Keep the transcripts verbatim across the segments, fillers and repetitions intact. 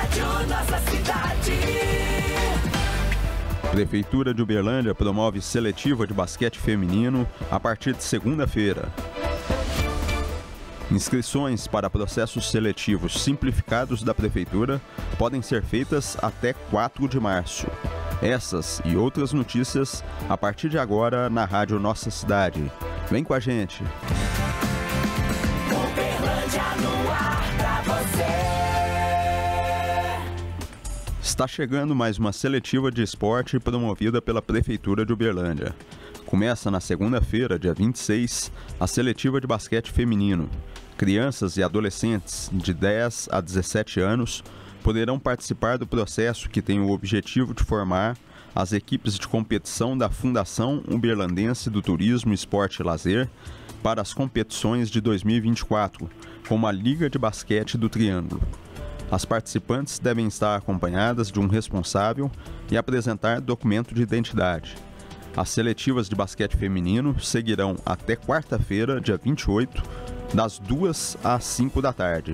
Rádio Nossa Cidade. Prefeitura de Uberlândia promove seletiva de basquete feminino a partir de segunda-feira. Inscrições para processos seletivos simplificados da Prefeitura podem ser feitas até quatro de março. Essas e outras notícias a partir de agora na Rádio Nossa Cidade. Vem com a gente! Uberlândia no ar pra você. Está chegando mais uma seletiva de esporte promovida pela Prefeitura de Uberlândia. Começa na segunda-feira, dia vinte e seis, a seletiva de basquete feminino. Crianças e adolescentes de dez a dezessete anos poderão participar do processo que tem o objetivo de formar as equipes de competição da Fundação Uberlandense do Turismo, Esporte e Lazer para as competições de dois mil e vinte e quatro, como a Liga de Basquete do Triângulo. As participantes devem estar acompanhadas de um responsável e apresentar documento de identidade. As seletivas de basquete feminino seguirão até quarta-feira, dia vinte e oito, das duas às cinco da tarde.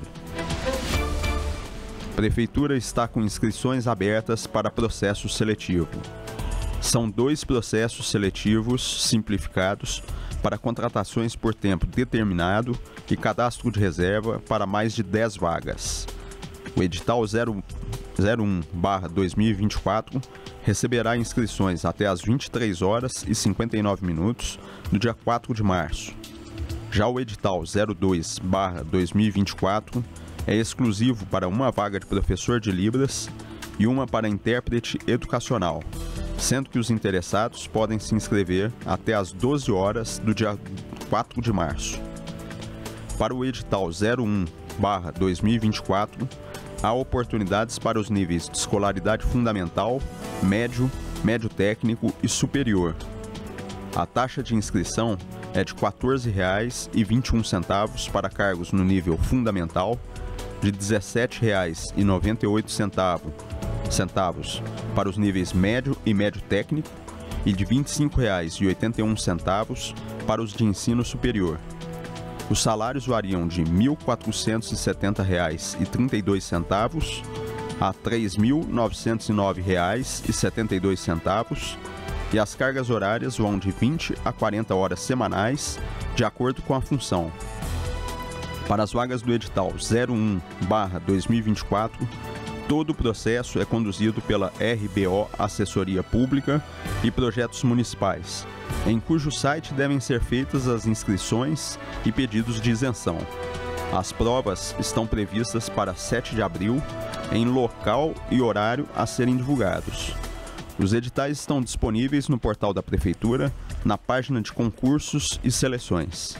A Prefeitura está com inscrições abertas para processo seletivo. São dois processos seletivos simplificados para contratações por tempo determinado e cadastro de reserva para mais de dez vagas. O edital zero um barra dois mil e vinte e quatro receberá inscrições até às vinte e três horas e cinquenta e nove minutos do dia quatro de março. Já o edital zero dois barra dois mil e vinte e quatro é exclusivo para uma vaga de professor de Libras e uma para intérprete educacional, sendo que os interessados podem se inscrever até às doze horas do dia quatro de março. Para o edital zero um barra dois mil e vinte e quatro, há oportunidades para os níveis de escolaridade fundamental, médio, médio técnico e superior. A taxa de inscrição é de quatorze reais e vinte e um centavos para cargos no nível fundamental, de dezessete reais e noventa e oito centavos para os níveis médio e médio técnico e de vinte e cinco reais e oitenta e um centavos para os de ensino superior. Os salários variam de mil quatrocentos e setenta reais e trinta e dois centavos a três mil novecentos e nove reais e setenta e dois centavos e as cargas horárias vão de vinte a quarenta horas semanais, de acordo com a função. Para as vagas do edital zero um barra dois mil e vinte e quatro, todo o processo é conduzido pela R B O Assessoria Pública e Projetos Municipais, em cujo site devem ser feitas as inscrições e pedidos de isenção. As provas estão previstas para sete de abril, em local e horário a serem divulgados. Os editais estão disponíveis no portal da Prefeitura, na página de concursos e seleções.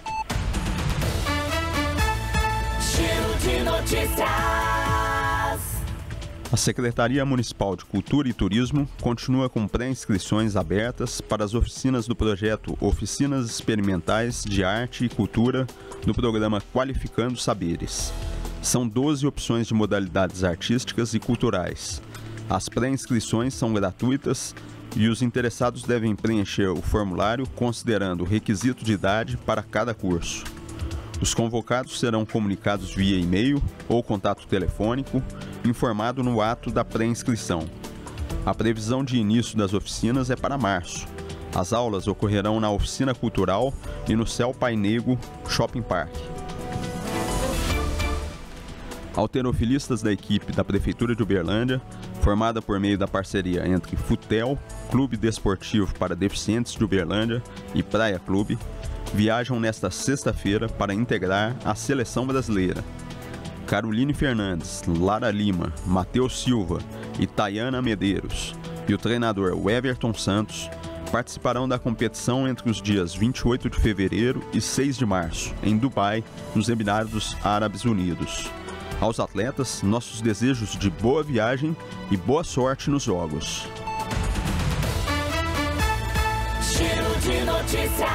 Giro de notícias. A Secretaria Municipal de Cultura e Turismo continua com pré-inscrições abertas para as oficinas do projeto Oficinas Experimentais de Arte e Cultura do programa Qualificando Saberes. São doze opções de modalidades artísticas e culturais. As pré-inscrições são gratuitas e os interessados devem preencher o formulário considerando o requisito de idade para cada curso. Os convocados serão comunicados via e-mail ou contato telefônico, informado no ato da pré-inscrição. A previsão de início das oficinas é para março. As aulas ocorrerão na Oficina Cultural e no Céu Painego Shopping Park. Halterofilistas da equipe da Prefeitura de Uberlândia, formada por meio da parceria entre Futel, Clube Desportivo para Deficientes de Uberlândia e Praia Clube, viajam nesta sexta-feira para integrar a seleção brasileira. Caroline Fernandes, Lara Lima, Matheus Silva e Tayana Medeiros e o treinador Everton Santos participarão da competição entre os dias vinte e oito de fevereiro e seis de março, em Dubai, nos Emirados Árabes Unidos. Aos atletas, nossos desejos de boa viagem e boa sorte nos jogos. Giro de notícias.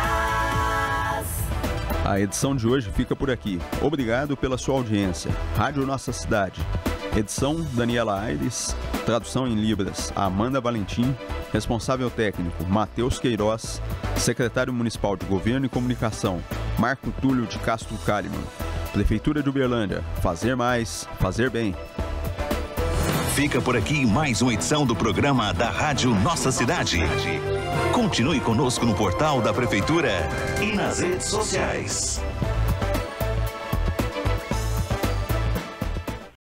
A edição de hoje fica por aqui. Obrigado pela sua audiência. Rádio Nossa Cidade. Edição Daniela Aires. Tradução em Libras Amanda Valentim. Responsável técnico Matheus Queiroz. Secretário Municipal de Governo e Comunicação Marco Túlio de Castro Kalimann. Prefeitura de Uberlândia. Fazer mais, fazer bem. Fica por aqui mais uma edição do programa da Rádio Nossa Cidade. Continue conosco no portal da Prefeitura e nas redes sociais.